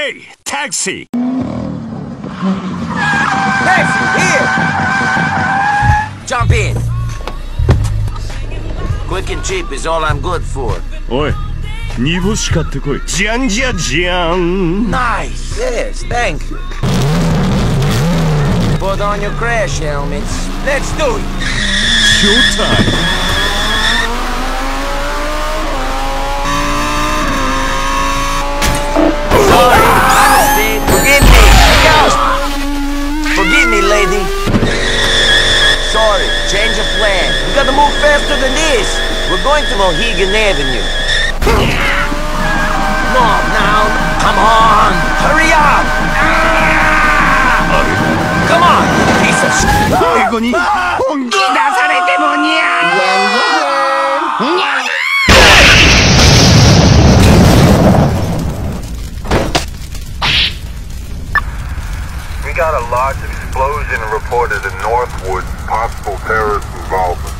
Hey, taxi! Taxi, here! Jump in. Quick and cheap is all I'm good for. おい、煮干し買ってこい。じゃんじゃじゃん。 Nice. Yes, thank you. Put on your crash helmets. Let's do it. Showtime! Sorry, my mistake. Forgive me. Forgive me, lady. Sorry, change of plan. We gotta move faster than this. We're going to Mohegan Avenue. No, now. Come on. Hurry up. Come on, piece of shit. 最後に本気出されてもにゃー。にゃー。 We got a large explosion reported in Northwood, possible terrorist involvement.